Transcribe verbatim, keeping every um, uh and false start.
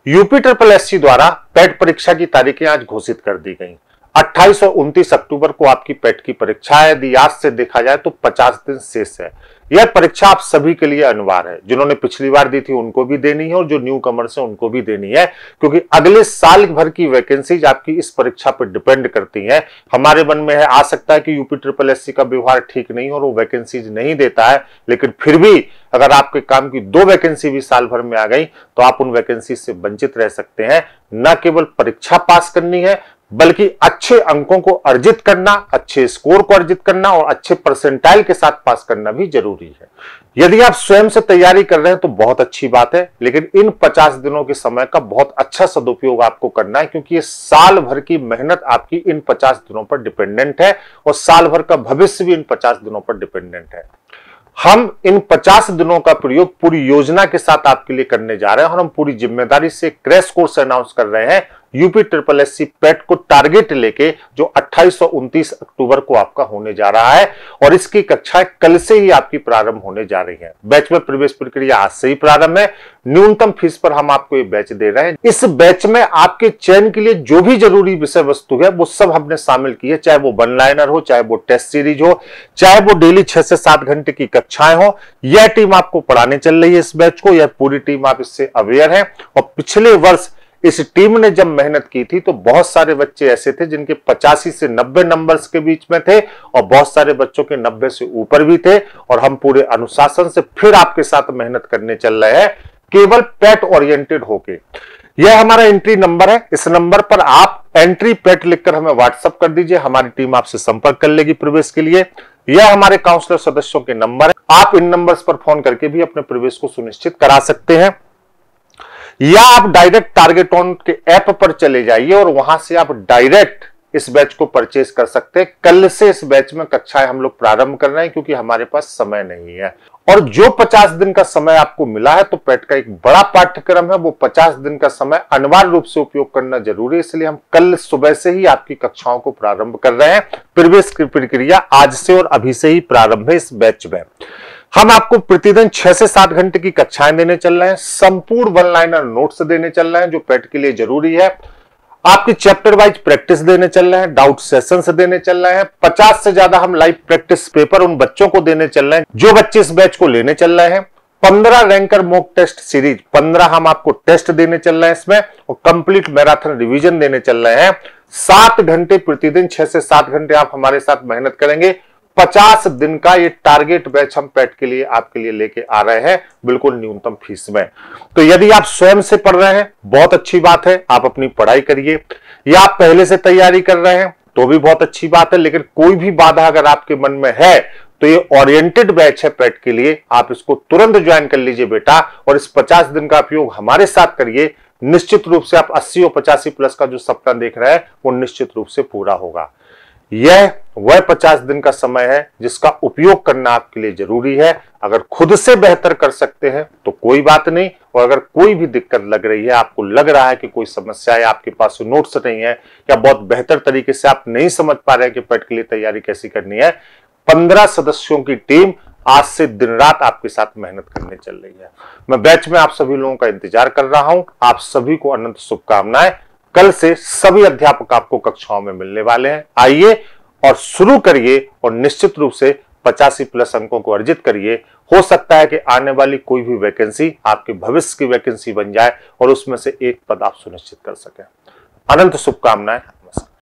UP triple SC द्वारा पेट परीक्षा की तारीखें आज घोषित कर दी गई। अट्ठाईस और उनतीस अक्टूबर को आपकी पेट की परीक्षा है। यदि आज से देखा जाए तो पचास दिन शेष है। यह परीक्षा आप सभी के लिए अनिवार्य है। जिन्होंने पिछली बार दी थी उनको भी देनी है और जो न्यू कमर्स है उनको भी देनी है, क्योंकि अगले साल भर की वैकेंसीज आपकी इस परीक्षा पर डिपेंड करती हैं। हमारे मन में है, आ सकता है कि यूपी ट्रिपल एससी का व्यवहार ठीक नहीं हो और वो वैकेंसीज नहीं देता है, लेकिन फिर भी अगर आपके काम की दो वैकेंसी भी साल भर में आ गई तो आप उन वैकेंसी से वंचित रह सकते हैं। न केवल परीक्षा पास करनी है बल्कि अच्छे अंकों को अर्जित करना, अच्छे स्कोर को अर्जित करना और अच्छे परसेंटाइल के साथ पास करना भी जरूरी है। यदि आप स्वयं से तैयारी कर रहे हैं तो बहुत अच्छी बात है, लेकिन इन पचास दिनों के समय का बहुत अच्छा सदुपयोग आपको करना है, क्योंकि ये साल भर की मेहनत आपकी इन पचास दिनों पर डिपेंडेंट है और साल भर का भविष्य भी इन पचास दिनों पर डिपेंडेंट है। हम इन पचास दिनों का प्रयोग पूरी योजना के साथ आपके लिए करने जा रहे हैं और हम पूरी जिम्मेदारी से क्रैश कोर्स अनाउंस कर रहे हैं यूपी ट्रिपल एससी पेट को टारगेट लेके, जो अट्ठाईस और उनतीस अक्टूबर को आपका होने जा रहा है और इसकी कक्षाएं कल से ही आपकी प्रारंभ होने जा रही हैं। बैच में प्रवेश प्रक्रिया आज से ही प्रारंभ है। न्यूनतम फीस पर हम आपको ये बैच दे रहे हैं। इस बैच में आपके चयन के लिए जो भी जरूरी विषय वस्तु है वो सब हमने शामिल की है, चाहे वो वन लाइनर हो, चाहे वो टेस्ट सीरीज हो, चाहे वो डेली छह से सात घंटे की कक्षाएं हो। यह टीम आपको पढ़ाने चल रही है इस बैच को, यह पूरी टीम आप इससे अवेयर है। और पिछले वर्ष इस टीम ने जब मेहनत की थी तो बहुत सारे बच्चे ऐसे थे जिनके पचासी से नब्बे नंबर्स के बीच में थे और बहुत सारे बच्चों के नब्बे से ऊपर भी थे। और हम पूरे अनुशासन से फिर आपके साथ मेहनत करने चल रहे हैं, केवल पेट ओरिएंटेड होके। यह हमारा एंट्री नंबर है। इस नंबर पर आप एंट्री पेट लिखकर हमें व्हाट्सएप कर दीजिए, हमारी टीम आपसे संपर्क कर लेगी प्रवेश के लिए। यह हमारे काउंसलर सदस्यों के नंबर है। आप इन नंबर्स पर फोन करके भी अपने प्रवेश को सुनिश्चित करा सकते हैं, या आप डायरेक्ट टारगेट ऑन के ऐप पर चले जाइए और वहां से आप डायरेक्ट इस बैच को परचेज कर सकते हैं। कल से इस बैच में कक्षाएं हम लोग प्रारंभ कर रहे हैं, क्योंकि हमारे पास समय नहीं है। और जो पचास दिन का समय आपको मिला है तो पेट का एक बड़ा पाठ्यक्रम है, वो पचास दिन का समय अनिवार्य रूप से उपयोग करना जरूरी है। इसलिए हम कल सुबह से ही आपकी कक्षाओं को प्रारंभ कर रहे हैं। प्रवेश की प्रक्रिया आज से और अभी से ही प्रारंभ है इस बैच में। हम आपको प्रतिदिन छह से सात घंटे की कक्षाएं देने चल रहे हैं, संपूर्ण वन लाइनर नोट्स देने चल रहे हैं जो पेट के लिए जरूरी है। आपकी चैप्टर वाइज प्रैक्टिस देने चल रहे हैं, डाउट सेशंस देने चल रहे हैं। पचास से ज्यादा हम लाइव प्रैक्टिस पेपर उन बच्चों को देने चल रहे हैं जो बच्चे इस बैच को लेने चल रहे हैं। पंद्रह रैंकर मॉक टेस्ट सीरीज, पंद्रह हम आपको टेस्ट देने चल रहे हैं इसमें, और कंप्लीट मैराथन रिवीजन देने चल रहे हैं। सात घंटे प्रतिदिन, छह से सात घंटे आप हमारे साथ मेहनत करेंगे। पचास दिन का ये टारगेट बैच हम पेट के लिए आपके लिए लेके आ रहे हैं, बिल्कुल न्यूनतम फीस में। तो यदि आप स्वयं से पढ़ रहे हैं बहुत अच्छी बात है, आप अपनी पढ़ाई करिए, या आप पहले से तैयारी कर रहे हैं तो भी बहुत अच्छी बात है। लेकिन कोई भी बाधा अगर आपके मन में है तो ये ओरिएंटेड बैच है पेट के लिए, आप इसको तुरंत ज्वाइन कर लीजिए बेटा, और इस पचास दिन का उपयोग हमारे साथ करिए। निश्चित रूप से आप अस्सी और पचासी प्लस का जो सपना देख रहे हैं वो निश्चित रूप से पूरा होगा। यह वह पचास दिन का समय है जिसका उपयोग करना आपके लिए जरूरी है। अगर खुद से बेहतर कर सकते हैं तो कोई बात नहीं, और अगर कोई भी दिक्कत लग रही है, आपको लग रहा है कि कोई समस्या है, आपके पास नोट्स नहीं है, या बहुत बेहतर तरीके से आप नहीं समझ पा रहे हैं कि पेट के लिए तैयारी कैसी करनी है, पंद्रह सदस्यों की टीम आज से दिन रात आपके साथ मेहनत करने चल रही है। मैं बैच में आप सभी लोगों का इंतजार कर रहा हूं। आप सभी को अनंत शुभकामनाएं। कल से सभी अध्यापक आपको कक्षाओं में मिलने वाले हैं। आइए और शुरू करिए और निश्चित रूप से पचासी प्लस अंकों को अर्जित करिए। हो सकता है कि आने वाली कोई भी वैकेंसी आपके भविष्य की वैकेंसी बन जाए और उसमें से एक पद आप सुनिश्चित कर सकें। अनंत शुभकामनाएं।